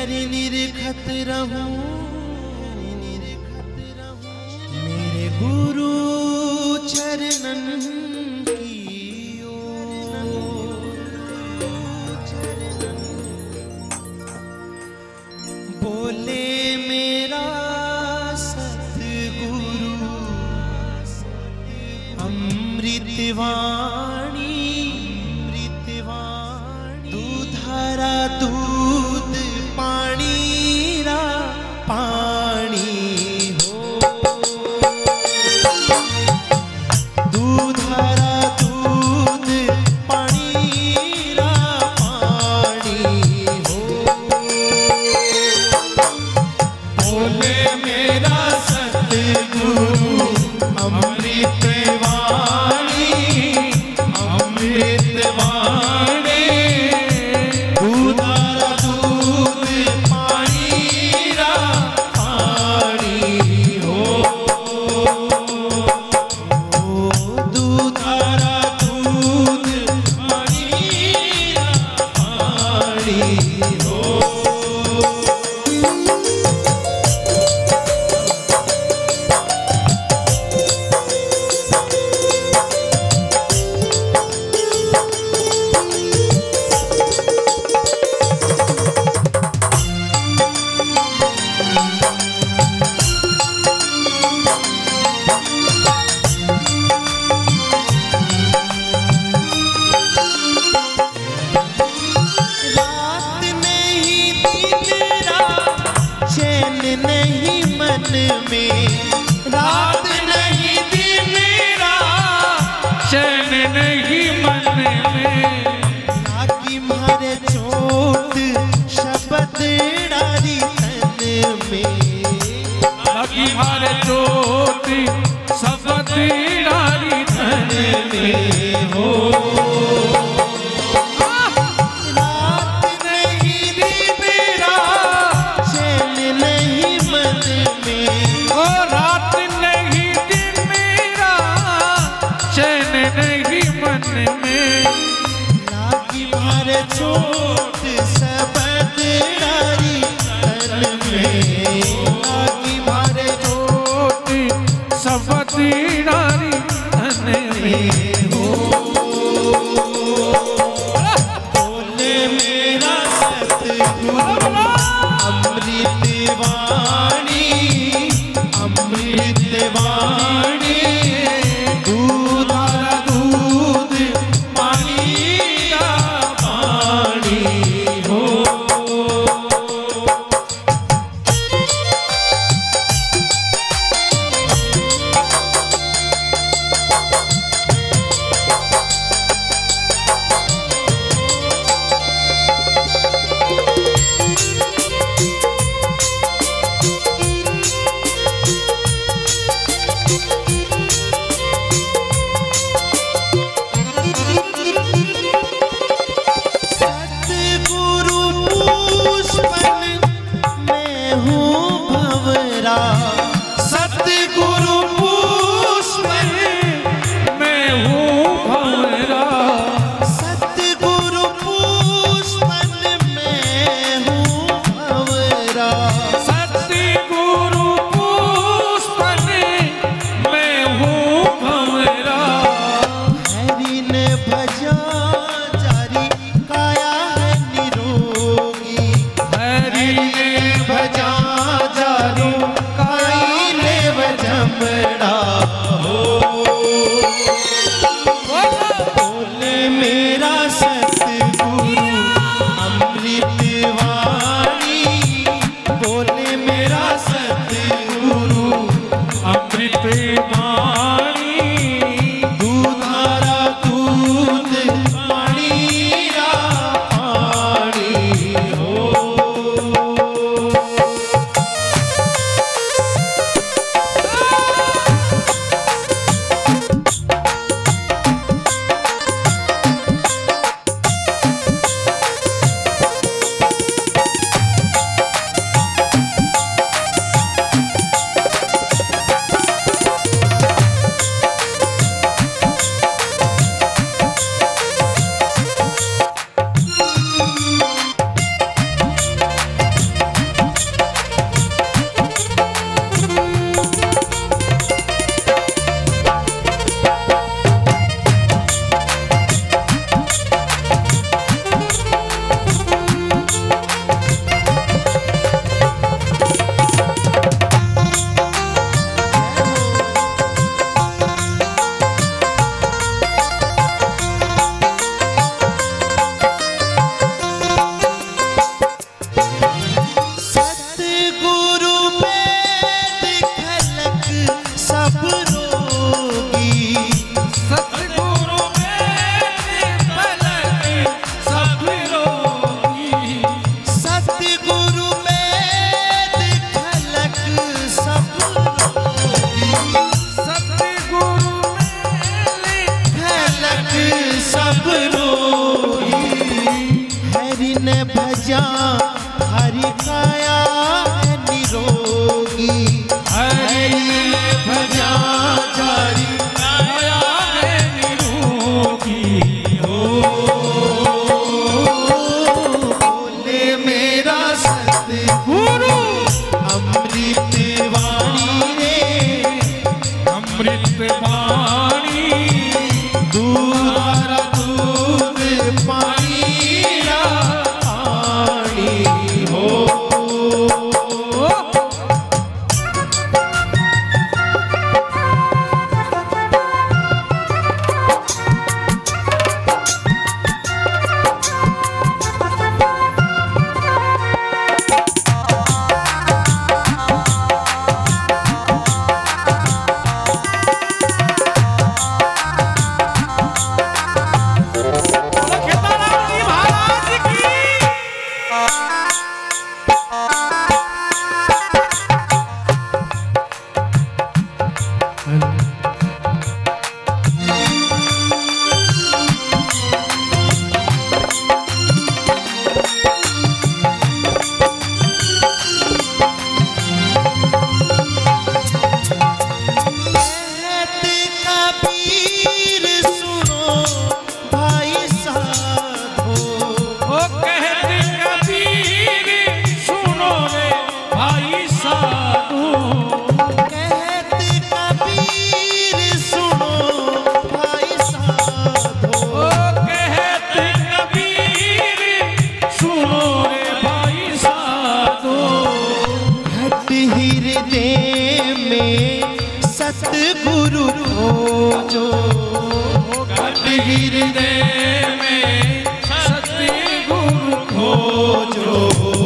कर निरखत रहूं मेरे गुरु चरणन की ओर। बोले मेरा सतगुरु अमृतवाणी दूधारा दूध पानी रा पानी हो। दूधारा दूध पानी रा पानी हो। बोले मेरा सतगुरु अमृतवाणी अमृतवाणी दूधारा दूध पानी रा पानी हो। दूधारा दूध पानी रा पानी हो। नहीं मन में रात नहीं दिन रात चैन नहीं मन में। आगे मारे चोट शब्द डारी तन में। आगे मारे चोट शब्द डारी तन में हो। चोट सबद डारी तन में। आगे मारे चोट शब्द डारी तन में हो। बोले मेरा सतगुरु अमृतवाणी अमृतवाणी दूधारा दूध पानी रा पानी हो। सतगुरु पुष्पन मैं हूँ भंवरा। सतगुरु पुष्पन मैं हूँ भंवरा। सतगुरु पुष्पन मैं हूँ भंवरा। हरि ने भजा जारी काया है निरोगी। हरि ने भजा जारी बड़ा हो। बोले मेरा सतगुरु अमृतवाणी। बोले मेरा सतगुरु अमृतवाणी दूधारा दूध सब रोई। हरि ने भजा हरि काया है निरोगी। हरि ने भजा हरि काया है निरोगी हो। बोले मेरा सतगुरु अमृत वाणी रे। अमृत वाणी दूध दूध पानी पानी हो। सतगुरु खोजो। हृदय में सतगुरु खोजो।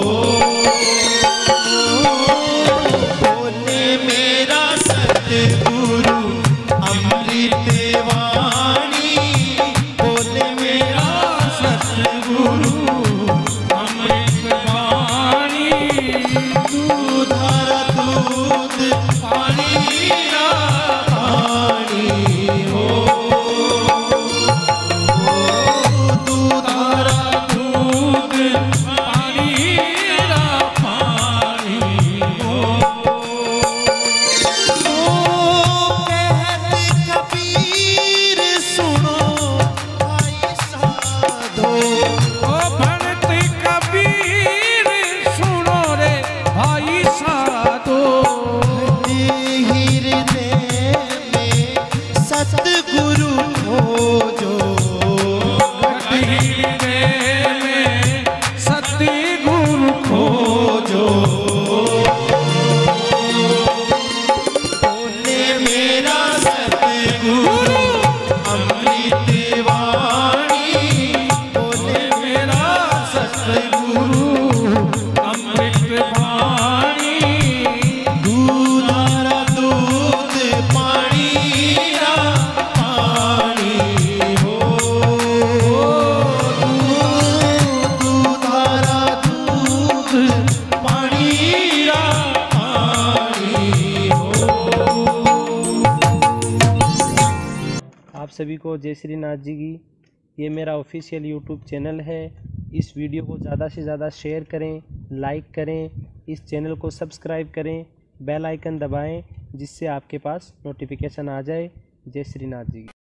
बोले मेरा सतगुरु अमृत वाणी। बोले मेरा सतगुरु अमृत वाणी दूधर दूध पानी पानी हो। दूधर दूध पानी पानी हो। कहत कबीर सुनो भाई साधो। ओ भगत कबीर सुनो रे भाई साधो। हृदय में सतगुरु खोजो। हृदय में सतगुरु खोजो। बोले मेरा सतगुरु अमृत वाणी। बोले मेरा सतगुरु अमृत वाणी दूधर दूध पानी पानी हो। दूधर दूध पानी पानी हो। आप सभी को जय श्री नाथ जी की। ये मेरा ऑफिशियल यूट्यूब चैनल है। इस वीडियो को ज़्यादा से ज़्यादा शेयर करें, लाइक करें, इस चैनल को सब्सक्राइब करें, बेल आइकन दबाएं जिससे आपके पास नोटिफिकेशन आ जाए। जय श्री नाथ जी की।